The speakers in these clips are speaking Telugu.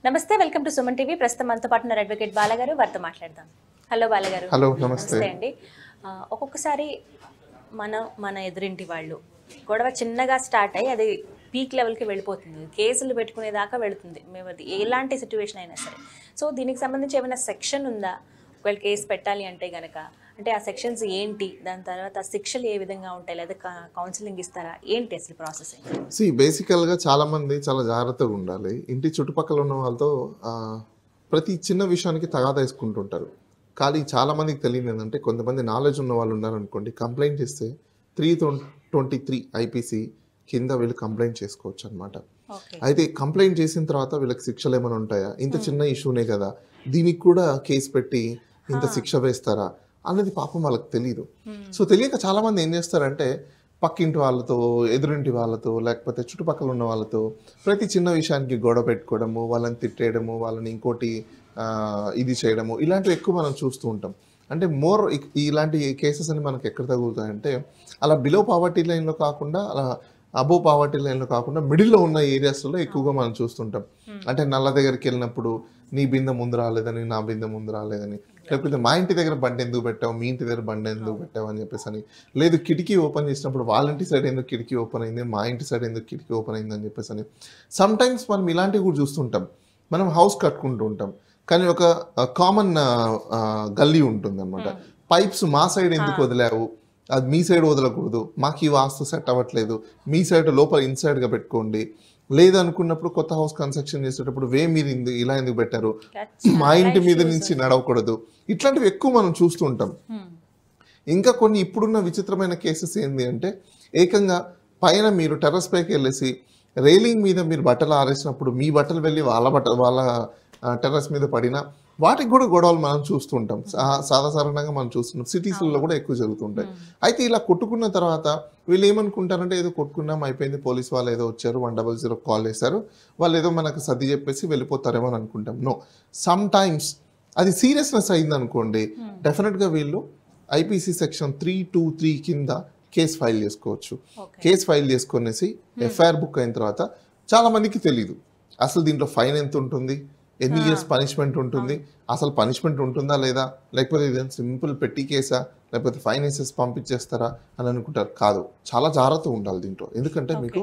నమస్తే, వెల్కమ్ టు సుమన్ టీవీ. ప్రస్తుతం మనతో పాటు ఉన్నారు అడ్వకేట్ బాల గారు. వారితో మాట్లాడదాం. హలో బాల గారు. హలో, నమస్తే అండి. ఒక్కొక్కసారి మన ఎదురింటి వాళ్ళు గొడవ చిన్నగా స్టార్ట్ అయ్యి అది పీక్ లెవెల్కి వెళ్ళిపోతుంది, కేసులు పెట్టుకునేదాకా వెళుతుంది. మేము అది ఎలాంటి సిచ్యువేషన్ అయినా సరే. సో దీనికి సంబంధించి ఏమైనా సెక్షన్ ఉందా? ఒకవేళ కేసు పెట్టాలి అంటే కనుక, అంటే ఆ సెక్షన్స్ ఏంటి, దాని తర్వాత శిక్షలు ఏ విధంగా ఉంటాయి, లేదా కౌన్సిలింగ్ ఇస్తారా, ఏంటి అసలు ప్రాసెస్? బేసికల్గా చాలామంది చాలా జాగ్రత్తగా ఉండాలి. ఇంటి చుట్టుపక్కల ఉన్న వాళ్ళతో ప్రతి చిన్న విషయానికి తగాదా వేసుకుంటుంటారు. కానీ చాలామందికి తెలియదు ఏంటంటే, కొంతమంది నాలెడ్జ్ ఉన్న వాళ్ళు ఉన్నారనుకోండి, కంప్లైంట్ చేస్తే 323 IPC కింద వీళ్ళు కంప్లైంట్ చేసుకోవచ్చు అనమాట. అయితే కంప్లైంట్ చేసిన తర్వాత వీళ్ళకి శిక్షలు ఏమైనా ఉంటాయా? ఇంత చిన్న ఇష్యూనే కదా, దీనికి కూడా కేసు పెట్టి ఇంత శిక్ష వేస్తారా అనేది పాపం వాళ్ళకి తెలియదు. సో తెలియక చాలామంది ఏం చేస్తారంటే, పక్కింటి వాళ్ళతో, ఎదురింటి వాళ్ళతో, లేకపోతే చుట్టుపక్కల ఉన్న వాళ్ళతో ప్రతి చిన్న విషయానికి గొడవ పెట్టుకోవడము, వాళ్ళని తిట్టేయడము, వాళ్ళని ఇంకోటి ఇది చేయడము, ఇలాంటివి ఎక్కువ మనం చూస్తూ ఉంటాం. అంటే ఇలాంటి కేసెస్ అని మనకు ఎక్కడ తగులుతాయంటే, అలా బిలో పావర్టీ లైన్లో కాకుండా, అలా అబోవ్ పావర్టీ లైన్లో కాకుండా మిడిల్లో ఉన్న ఏరియాస్లో ఎక్కువగా మనం చూస్తుంటాం. అంటే నల్ల దగ్గరికి వెళ్ళినప్పుడు నీ బిందె ముందు రాలేదని, నా బిందె ముందు రాలేదని, లేకపోతే మా ఇంటి దగ్గర బండి ఎందుకు పెట్టావు, మీ ఇంటి దగ్గర బండి ఎందుకు పెట్టావు అని చెప్పేసి అని, లేదు కిటికీ ఓపెన్ చేసినప్పుడు వాళ్ళ ఇంటి సైడ్ ఎందుకు కిటికీ ఓపెన్ అయింది, మా ఇంటి సైడ్ ఎందుకు కిటికీ ఓపెన్ అయింది అని చెప్పేసి అని. సమ్ టైమ్స్ మనం ఇలాంటివి కూడా చూస్తుంటాం. మనం హౌస్ కట్టుకుంటూ ఉంటాం, కానీ ఒక కామన్ గల్లీ ఉంటుంది అనమాట. పైప్స్ మా సైడ్ ఎందుకు వదిలావు, అది మీ సైడ్ వదలకూడదు, మాకు ఈ వాస్తు సెట్ అవ్వట్లేదు, మీ సైడ్ లోపల ఇన్సైడ్గా పెట్టుకోండి. లేదనుకున్నప్పుడు కొత్త హౌస్ కన్స్ట్రక్షన్ చేసేటప్పుడు మీరు ఇలా ఎందుకు పెట్టారు, మా ఇంటి మీద నుంచి నడవకూడదు, ఇట్లాంటివి ఎక్కువ మనం చూస్తూ ఉంటాం. ఇంకా కొన్ని ఇప్పుడున్న విచిత్రమైన కేసెస్ ఏంటి అంటే, ఏకంగా పైన మీరు టెర్రస్ పైకి వెళ్ళేసి రైలింగ్ మీద మీరు బట్టలు ఆరేసినప్పుడు మీ బట్టలు వెళ్ళి వాళ్ళ టెర్రస్ మీద పడినా వాటికి కూడా గొడవలు మనం చూస్తుంటాం. సాధారణంగా మనం చూస్తున్నాం, సిటీస్లో కూడా ఎక్కువ జరుగుతుంటాయి. అయితే ఇలా కొట్టుకున్న తర్వాత వీళ్ళు ఏమనుకుంటారంటే, ఏదో కొట్టుకున్నాం అయిపోయింది, పోలీస్ వాళ్ళు ఏదో వచ్చారు, 100 కాల్ చేశారు, వాళ్ళు ఏదో మనకు సర్ది చెప్పేసి వెళ్ళిపోతారేమో అని అనుకుంటాం. నో, సమ్ టైమ్స్ అది సీరియస్నెస్ అయిందనుకోండి, డెఫినెట్గా వీళ్ళు IPC సెక్షన్ 323 కింద కేసు ఫైల్ చేసుకోవచ్చు. కేసు ఫైల్ చేసుకునేసి FIR బుక్ అయిన తర్వాత చాలా మందికి తెలియదు అసలు దీంట్లో ఫైన్ ఎంత ఉంటుంది, ఎన్ని ఇయర్స్ పనిష్మెంట్ ఉంటుంది, అసలు పనిష్మెంట్ ఉంటుందా లేదా, లేకపోతే ఇదేం సింపుల్ పెట్టి కేసా, లేకపోతే ఫైన్ వేసేసి పంపించేస్తారా అని అనుకుంటారు. కాదు, చాలా జాగ్రత్తగా ఉండాలి దీంట్లో. ఎందుకంటే మీకు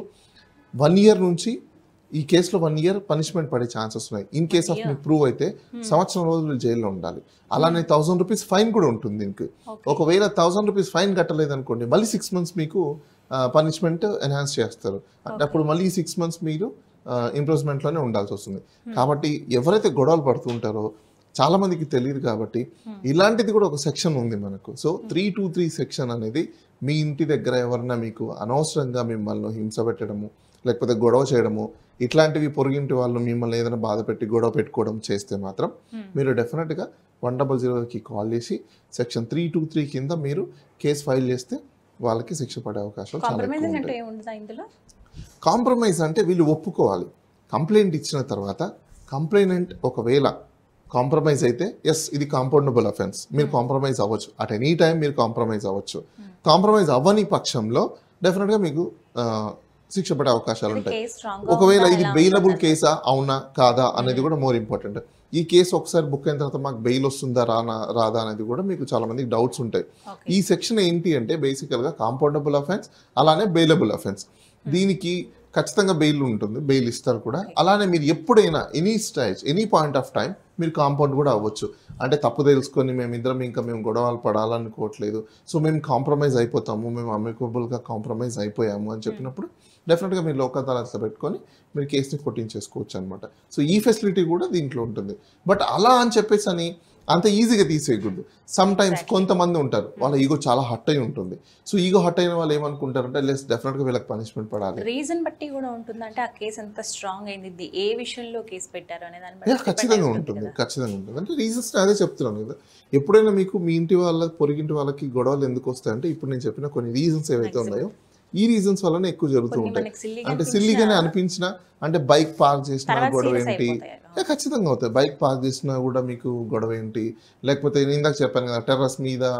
1 year నుంచి ఈ కేసులో 1 year పనిష్మెంట్ పడే ఛాన్సెస్ ఉన్నాయి. ఇన్ కేస్ ఆఫ్ మీకు ప్రూవ్ అయితే సంవత్సరం రోజులు జైల్లో ఉండాలి. అలానే 1000 రూపీస్ ఫైన్ కూడా ఉంటుంది దీనికి. ఒకవేళ 1000 రూపీస్ ఫైన్ కట్టలేదు అనుకోండి, మళ్ళీ 6 months మీకు పనిష్మెంట్ ఎన్హాన్స్ చేస్తారు. అంటే అప్పుడు మళ్ళీ 6 months మీరు ఇంప్రూవ్మెంట్లోనే ఉండాల్సి వస్తుంది. కాబట్టి ఎవరైతే గొడవలు పడుతుంటారో చాలా మందికి తెలియదు. కాబట్టి ఇలాంటిది కూడా ఒక సెక్షన్ ఉంది మనకు. సో 323 సెక్షన్ అనేది మీ ఇంటి దగ్గర ఎవరన్నా మీకు అనవసరంగా మిమ్మల్ని హింస పెట్టడము, లేకపోతే గొడవ చేయడము, ఇట్లాంటివి పొరుగింటి వాళ్ళు మిమ్మల్ని ఏదైనా బాధ పెట్టి గొడవ పెట్టుకోవడం చేస్తే మాత్రం మీరు డెఫినెట్గా 100కి కాల్ చేసి సెక్షన్ 323 కింద మీరు కేసు ఫైల్ చేస్తే వాళ్ళకి శిక్ష పడే అవకాశాలు చాలా ఎక్కువ ఉంటాయి. కాంప్రమైజ్ అంటే వీళ్ళు ఒప్పుకోవాలి. కంప్లైంట్ ఇచ్చిన తర్వాత కంప్లైనెంట్ ఒకవేళ కాంప్రమైజ్ అయితే ఎస్, ఇది కాంపౌండబుల్ అఫెన్స్, మీరు కాంప్రమైజ్ అవ్వచ్చు. అట్ ఎనీ టైం మీరు కాంప్రమైజ్ అవ్వచ్చు. కాంప్రమైజ్ అవ్వని పక్షంలో డెఫినెట్గా మీకు శిక్ష పడే అవకాశాలు ఉంటాయి. ఒకవేళ ఇది బెయిలబుల్ కేసా అవునా కాదా అనేది కూడా మోర్ ఇంపార్టెంట్. ఈ కేసు ఒకసారి బుక్ అయిన తర్వాత మాకు బెయిల్ వస్తుందా రాదా అనేది కూడా మీకు చాలా మందికి డౌట్స్ ఉంటాయి. ఈ సెక్షన్ ఏంటి అంటే బేసికల్గా కాంపౌండబుల్ అఫెన్స్, అలానే బెయిలబుల్ అఫెన్స్. దీనికి ఖచ్చితంగా బెయిల్ ఉంటుంది, బెయిల్ ఇస్తారు కూడా. అలానే మీరు ఎప్పుడైనా any stage, any point of time మీరు కాంపౌండ్ కూడా అవ్వచ్చు. అంటే తప్పు తెలుసుకొని మేము గొడవలు పడాలనుకోవట్లేదు, సో మేము కాంప్రమైజ్ అయిపోతాము, మేము అమికబుల్గా కాంప్రమైజ్ అయిపోయాము అని చెప్పినప్పుడు డెఫినెట్గా మీరు లోక్ అదాలత్లో పెట్టుకొని మీరు కేసుని కొట్టించేసుకోవచ్చు అనమాట. సో ఈ ఫెసిలిటీ కూడా దీంట్లో ఉంటుంది. బట్ అలా అని చెప్పేసి అని అంత ఈజీగా తీసేయకూడదు. సమ్ టైమ్స్ కొంతమంది ఉంటారు, వాళ్ళ ఈగో చాలా హట్ అయి ఉంటుంది. సో ఈగో హట్ అయిన వాళ్ళు ఏమనుకుంటారంటే, డెఫినెట్గా వీళ్ళకి పనిష్మెంట్ పడాలి. రీజన్ బట్టి కూడా ఉంటుంది. అంటే ఆ కేసు ఎంత స్ట్రాంగ్ అయింది, ఏ విషయంలో కేసు పెట్టారు అనే దాని బట్టి ఖచ్చితంగా ఉంటుంది. అంటే రీజన్స్ అదే చెప్తున్నాను కదా. ఎప్పుడైనా మీకు మీ ఇంటి వాళ్ళ పొరిగింటి వాళ్ళకి గొడవలు ఎందుకు వస్తాయంటే, ఇప్పుడు నేను చెప్పిన కొన్ని రీజన్స్ ఏవైతే ఉన్నాయో ఈ రీజన్స్ వల్లనే ఎక్కువ జరుగుతూ ఉంటాయి. అంటే సిల్లీగానే అనిపించిన, అంటే బైక్ పార్క్ చేసిన గొడవ ఏంటి, ఖచ్చితంగా అవుతాయి. బైక్ పార్క్ చేసినా కూడా మీకు గొడవ ఏంటి, లేకపోతే నేను ఇందాక చెప్పాను కదా, టెర్రస్ మీద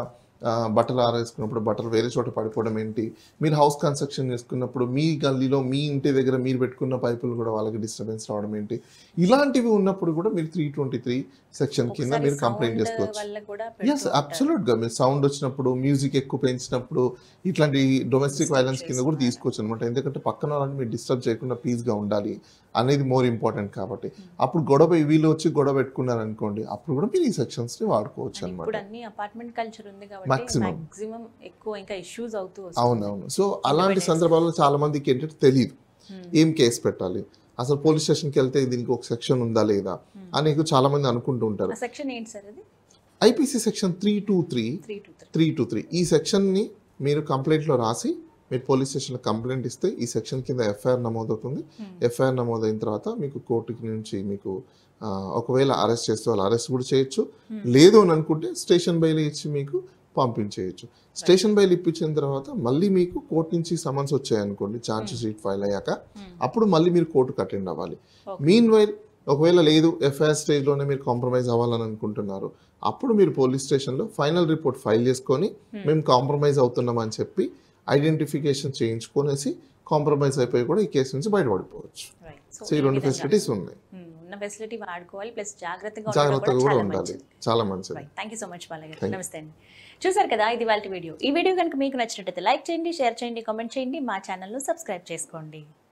బట్టలు ఆరేసుకున్నప్పుడు బట్టలు వేరే చోట పడిపోవడం ఏంటి, మీరు హౌస్ కన్స్ట్రక్షన్ చేసుకున్నప్పుడు మీ గల్లీలో మీ ఇంటి దగ్గర మీరు పెట్టుకున్న పైపులు కూడా వాళ్ళకి డిస్టర్బెన్స్ రావడం ఏంటి, ఇలాంటివి ఉన్నప్పుడు కూడా మీరు 323 సెక్షన్ కింద మీరు కంప్లైంట్ చేసుకోవచ్చు. ఎస్, అబ్సల్యూట్గా మీరు సౌండ్ వచ్చినప్పుడు, మ్యూజిక్ ఎక్కువ పెంచినప్పుడు ఇట్లాంటి డొమెస్టిక్ వైలెన్స్ కింద కూడా తీసుకోవచ్చు అనమాట. ఎందుకంటే పక్కన వాళ్ళని మీరు డిస్టర్బ్ చేయకుండా పీస్గా ఉండాలి అనేది మోర్ ఇంపార్టెంట్ కాబట్టి. అప్పుడు వీళ్ళు వచ్చి గొడవ పెట్టుకున్నారు అనుకోండి, అప్పుడు కూడా మీరు ఈ సెక్షన్స్ ని వాడుకోవచ్చు అనమాట. ఇప్పుడు అన్ని అపార్ట్మెంట్ కల్చర్ ఉంది కాబట్టి మాక్సిమం ఎక్కువ ఇంకా ఇష్యూస్ అవుతూ వస్తాయి. అవునవును. సో అలాంటి సందర్భాల్లో చాలా మందికి ఏంటంటే తెలియదు ఏం కేసు పెట్టాలి, అసలు పోలీస్ స్టేషన్కి వెళ్తే దీనికి ఒక సెక్షన్ ఉందా లేదా అని చాలా మంది అనుకుంటూ ఉంటారు. సెక్షన్ ఏంటి సార్ అది? IPC section 323. ఈ సెక్షన్ ని మీరు కంప్లైంట్ లో రాసి మీరు పోలీస్ స్టేషన్లో కంప్లైంట్ ఇస్తే ఈ సెక్షన్ కింద ఎఫ్ఐఆర్ నమోదవుతుంది. ఎఫ్ఐఆర్ నమోదైన తర్వాత మీకు కోర్టుకి నుంచి మీకు ఒకవేళ అరెస్ట్ చేస్తే వాళ్ళు అరెస్ట్ కూడా చేయొచ్చు, లేదు అని అనుకుంటే స్టేషన్ బెయిల్ ఇచ్చి మీకు పంపించేయచ్చు. స్టేషన్ బెయిల్ ఇప్పించిన తర్వాత మళ్ళీ మీకు కోర్టు నుంచి సమన్స్ వచ్చాయనుకోండి, ఛార్జ్ షీట్ ఫైల్ అయ్యాక అప్పుడు మళ్ళీ మీరు కోర్టుకు అటెండ్ అవ్వాలి. మీన్ వైల్ ఒకవేళ లేదు ఎఫ్ఐఆర్ స్టేజ్లోనే మీరు కాంప్రమైజ్ అవ్వాలని అనుకుంటున్నారు, అప్పుడు మీరు పోలీస్ స్టేషన్లో ఫైనల్ రిపోర్ట్ ఫైల్ చేసుకొని మేము కాంప్రమైజ్ అవుతున్నామని చెప్పి ఐడెంటిఫికేషన్ చేయించుకొనేసి కాంప్రమైజ్ అయిపోయి కూడా ఈ కేసు నుంచి బయటపడిపోవచ్చు. సో ఈ రెండు ఫెసిలిటీస్ ఉన్నాయి. ఉన్న ఫెసిలిటీ వాడుకోవాలి, ప్లస్ జాగ్రత్తగా కూడా ఉండాలి. చాలా మంచిది. Thank you so much Bala గారు. నమస్తే అండి. చూసారు కదా, ఇది వాళ్ళ వీడియో. ఈ వీడియో కనుక మీకు నచ్చినట్లయితే లైక్ చేయండి, షేర్ చేయండి, కామెంట్ చేయండి, మా ఛానల్ను సబ్స్క్రైబ్ చేసుకోండి.